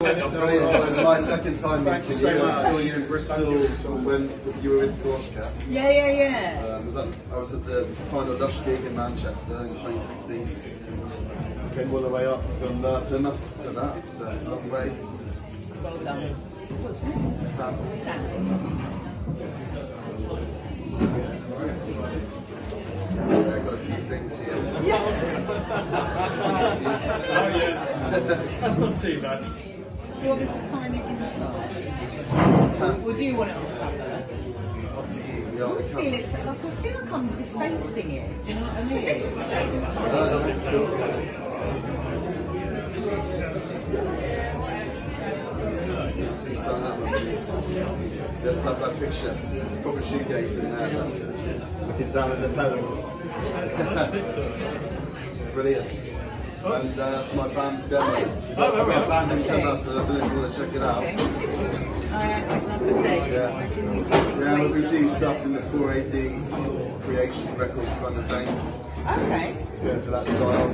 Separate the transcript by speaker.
Speaker 1: Brilliant. This is my second time meeting you. I saw you in Bristol when you were with Piroshka.
Speaker 2: Yeah.
Speaker 1: I was at the final Lush gig in Manchester in 2016. Came all the way up from Plymouth to that, so it's a long way.
Speaker 2: Well done. What's your name?
Speaker 1: Sam. Yeah, I've got a few things here.
Speaker 2: Yeah.
Speaker 3: That's not too bad.
Speaker 2: Do you want me to sign it inside? Would you want it on the cover?
Speaker 1: Up to you.
Speaker 2: I feel like I'm defacing it. Do you know what I mean?
Speaker 1: That's cool. Please sign that one, please. They'll have that picture. Proper shoegaze in there, looking down at the pedals. Brilliant. And that's my band's demo. I've got a band in Plymouth, but I don't know if you want to check it out. Yeah, we do stuff in the 4AD creation records kind of thing.
Speaker 2: Okay.
Speaker 1: Going for that style.